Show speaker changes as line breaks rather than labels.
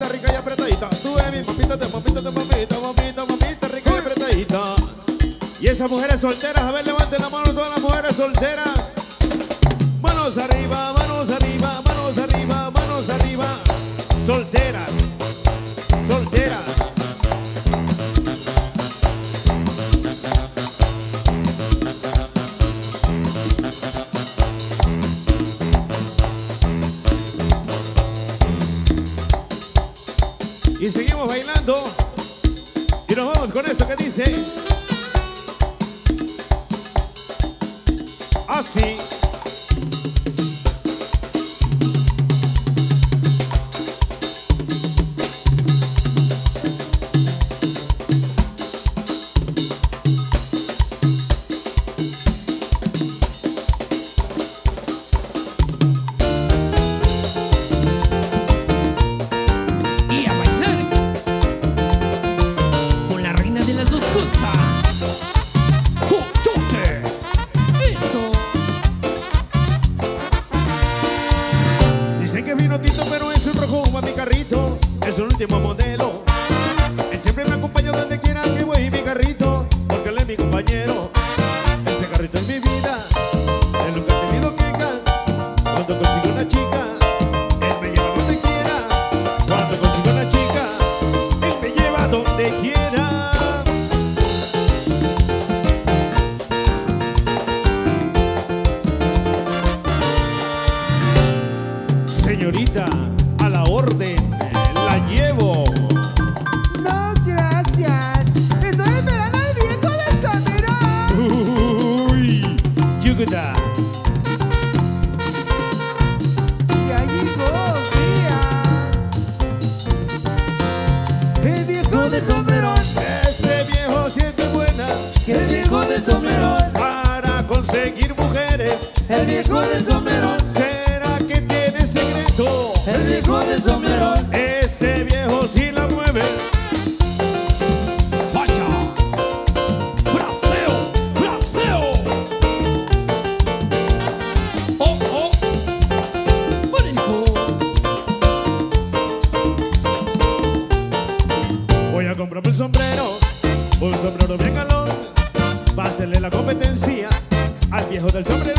mamita rica y apretadita. Tú eres mi mamita, mamita rica y apretadita. Y esas mujeres solteras, a ver, levanten la mano todas las mujeres solteras. Manos arriba, manos arriba, manos arriba, manos arriba. Solteras, solteras. Y seguimos bailando. Y nos vamos con esto que dice así. Dicen que vino tinto, pero es un rojo como mi carrito. Es el último modelo. Él siempre me acompaña donde quiera que voy, mi carrito, porque él es mi compañero. Ese carrito es mi vida. Él nunca ha tenido quejas. Cuando consigo una chica, él me lleva donde quiera. Cuando consigo una chica, él me lleva donde quiera. Señorita, a la orden, la llevo.
No, gracias. Estoy esperando al viejo de Somerón.
Uy, Yuguda.
Ya llegó, vea. El viejo de Somerón.
Ese viejo siente buenas.
El viejo de Somerón.
Para conseguir mujeres.
El viejo de Somerón.
¿Será que tiene secreto?
El viejo de Somerón.
Ese viejo sí la mueve.
Vaya, Brasil, Brasil. Oh, oh, bonito.
Voy a comprarme un sombrero bien galón. Va a hacerle la competencia al viejo del sombrero.